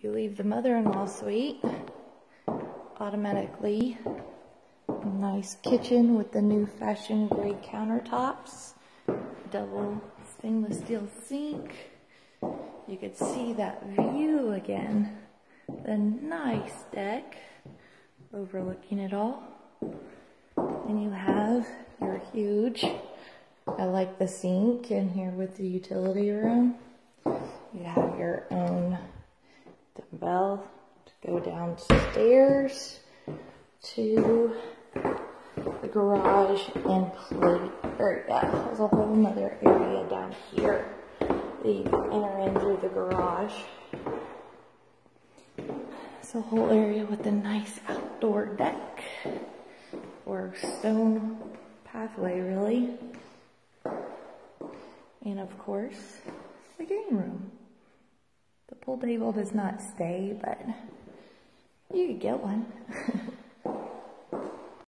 You leave the mother-in-law suite, automatically nice kitchen with the new fashion gray countertops, double stainless steel sink. You could see that view again, the nice deck overlooking it all. And you have your huge, I like the sink in here with the utility room. You have your own dumbbell to go downstairs to the garage and play area. There's a whole nother area down here that you can enter in through the garage. It's a whole area with a nice outdoor deck or stone pathway, really. And of course, the game room. The pool table does not stay, but you could get one.